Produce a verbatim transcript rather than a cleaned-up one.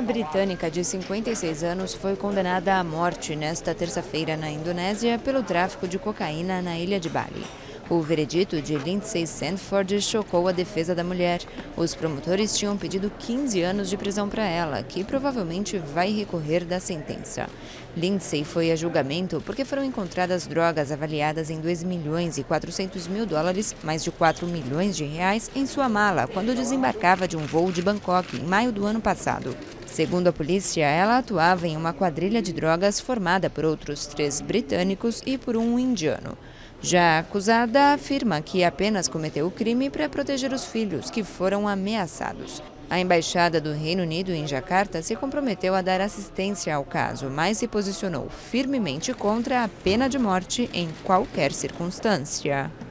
britânica de cinquenta e seis anos foi condenada à morte nesta terça-feira na Indonésia pelo tráfico de cocaína na ilha de Bali. O veredito de Lindsay Sandford chocou a defesa da mulher. Os promotores tinham pedido quinze anos de prisão para ela, que provavelmente vai recorrer da sentença. Lindsay foi a julgamento porque foram encontradas drogas avaliadas em dois milhões e quatrocentos mil dólares, mais de quatro milhões de reais, em sua mala quando desembarcava de um voo de Bangkok em maio do ano passado. Segundo a polícia, ela atuava em uma quadrilha de drogas formada por outros três britânicos e por um indiano. Já a acusada afirma que apenas cometeu o crime para proteger os filhos, que foram ameaçados. A Embaixada do Reino Unido em Jacarta se comprometeu a dar assistência ao caso, mas se posicionou firmemente contra a pena de morte em qualquer circunstância.